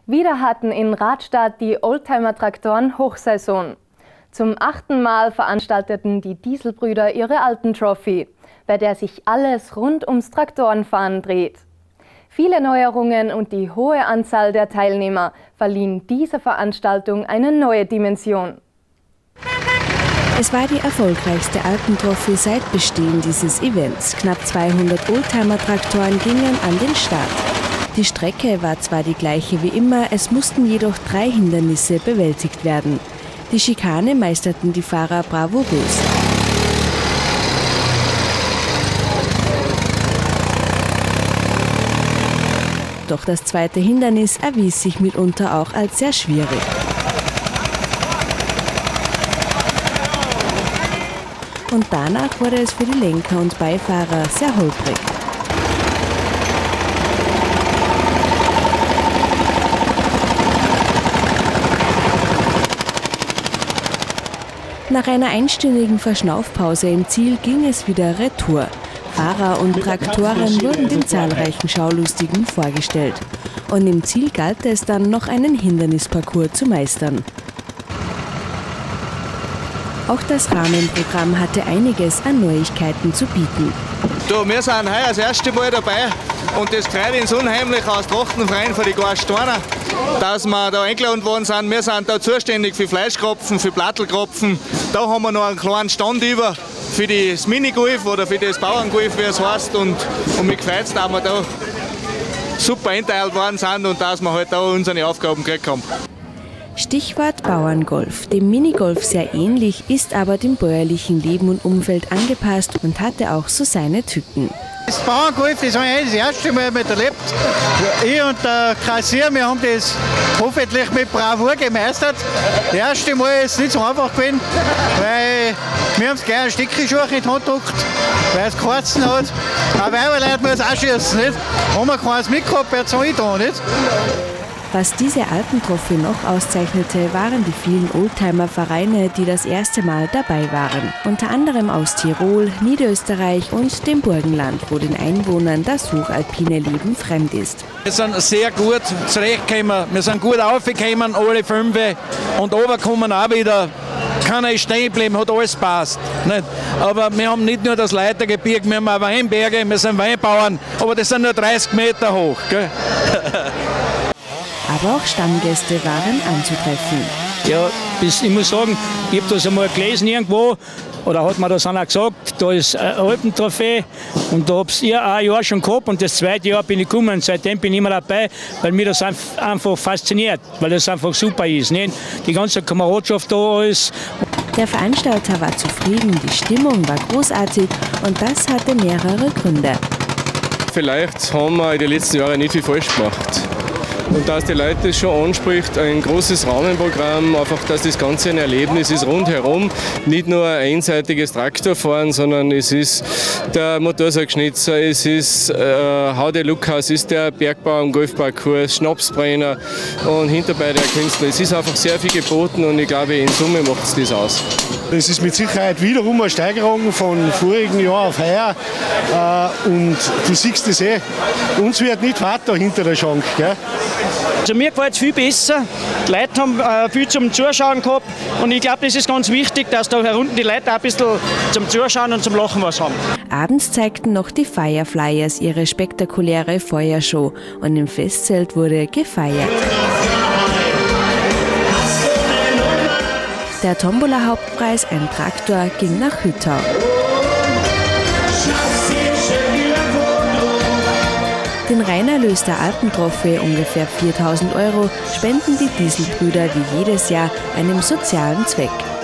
Wieder hatten in Radstadt die Oldtimer-Traktoren Hochsaison. Zum 8. Mal veranstalteten die Dieselbrüder ihre Alpen-Trophy, bei der sich alles rund ums Traktorenfahren dreht. Viele Neuerungen und die hohe Anzahl der Teilnehmer verliehen dieser Veranstaltung eine neue Dimension. Es war die erfolgreichste Alpen-Trophy seit Bestehen dieses Events. Knapp 200 Oldtimer-Traktoren gingen an den Start. Die Strecke war zwar die gleiche wie immer, es mussten jedoch 3 Hindernisse bewältigt werden. Die Schikane meisterten die Fahrer bravourös. Doch das zweite Hindernis erwies sich mitunter auch als sehr schwierig. Und danach wurde es für die Lenker und Beifahrer sehr holprig. Nach einer einstündigen Verschnaufpause im Ziel ging es wieder retour. Fahrer und Traktoren wurden den zahlreichen Schaulustigen vorgestellt. Und im Ziel galt es dann, noch einen Hindernisparcours zu meistern. Auch das Rahmenprogramm hatte einiges an Neuigkeiten zu bieten. Du, wir sind heuer das erste Mal dabei und das freut uns unheimlich aus Trachtenverein von den Garstorner, dass wir da eingeladen worden sind. Wir sind da zuständig für Fleischkropfen, für Plattelkropfen. Da haben wir noch einen kleinen Stand über für das Minigolf oder für das Bauerngolf, wie es heißt. Und mich freut es, dass wir da super einteilt worden sind und dass wir halt da unsere Aufgaben gekriegt haben. Stichwort Bauerngolf. Dem Minigolf sehr ähnlich, ist aber dem bäuerlichen Leben und Umfeld angepasst und hatte auch so seine Tücken. Das Bauerngolf, das habe ich das erste Mal miterlebt. Ich und der Kassier, wir haben das hoffentlich mit Bravour gemeistert. Das erste Mal ist es nicht so einfach gewesen, weil wir haben es gleich einen Stickerschuh in die Hand gedruckt, weil es geheißen hat. Aber Weiberleute muss auch schießen, nicht? Haben wir keins mitgehabt, wer soll ich da, nicht? Was diese Alpen-Trophy noch auszeichnete, waren die vielen Oldtimer-Vereine, die das erste Mal dabei waren. Unter anderem aus Tirol, Niederösterreich und dem Burgenland, wo den Einwohnern das hochalpine Leben fremd ist. Wir sind sehr gut zurechtgekommen, wir sind gut aufgekommen, alle 5 und runtergekommen auch wieder. Keiner ist stehen geblieben, hat alles passt. Nicht? Aber wir haben nicht nur das Leitergebirge, wir haben auch Weinberge, wir sind Weinbauern, aber das sind nur 30 Meter hoch. Gell? Aber auch Stammgäste waren anzutreffen. Ja, ich muss sagen, ich habe das einmal gelesen irgendwo, oder hat mir das einer gesagt, da ist eine Alpen-Trophäe und da habt ihr ein Jahr schon gehabt und das zweite Jahr bin ich gekommen und seitdem bin ich immer dabei, weil mir das einfach fasziniert, weil das einfach super ist. Nicht? Die ganze Kameradschaft da ist. Der Veranstalter war zufrieden, die Stimmung war großartig und das hatte mehrere Gründe. Vielleicht haben wir in den letzten Jahren nicht viel falsch gemacht. Und dass die Leute das schon anspricht, ein großes Rahmenprogramm, einfach, dass das Ganze ein Erlebnis ist rundherum. Nicht nur ein einseitiges Traktorfahren, sondern es ist der Motorsaugschnitzer, es ist Haude Lukas, es ist der Bergbau am Golfparcours, Schnapsbrenner und hinterbei der Künstler. Es ist einfach sehr viel geboten und ich glaube, in Summe macht es das aus. Es ist mit Sicherheit wiederum eine Steigerung von vorigen Jahr auf heuer. Und du siehst es uns wird nicht weiter hinter der Schank. Gell? Also mir gefällt es viel besser. Die Leute haben viel zum Zuschauen gehabt und ich glaube, das ist ganz wichtig, dass da herunten die Leute auch ein bisschen zum Zuschauen und zum Lachen was haben. Abends zeigten noch die Fireflyers ihre spektakuläre Feuershow und im Festzelt wurde gefeiert. Der Tombola-Hauptpreis, ein Traktor, ging nach Hüttau. Den Reinerlös der Alpen-Trophy, ungefähr 4.000 €, spenden die Dieselbrüder wie jedes Jahr einem sozialen Zweck.